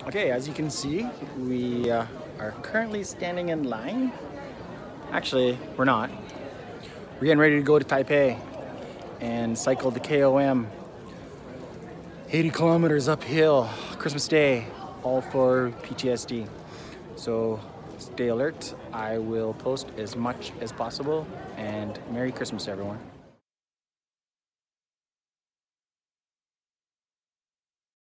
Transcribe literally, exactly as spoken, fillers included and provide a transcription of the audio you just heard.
Okay, as you can see, we uh, are currently standing in line. Actually, we're not. We're getting ready to go to Taipei and cycle the K O M. eighty kilometers uphill, Christmas Day, all for P T S D. So stay alert. I will post as much as possible, and Merry Christmas, everyone.